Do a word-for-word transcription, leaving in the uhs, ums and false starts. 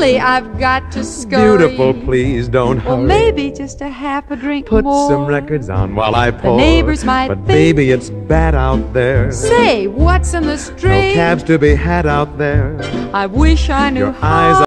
Really, I've got to scurry. Beautiful, please don't Well, hurry. maybe just a half a drink Put more. some records on while I pour. neighbors might But think- baby, it's bad out there. Say, what's in the No string? cabs to be had out there. I wish I knew Your how. eyes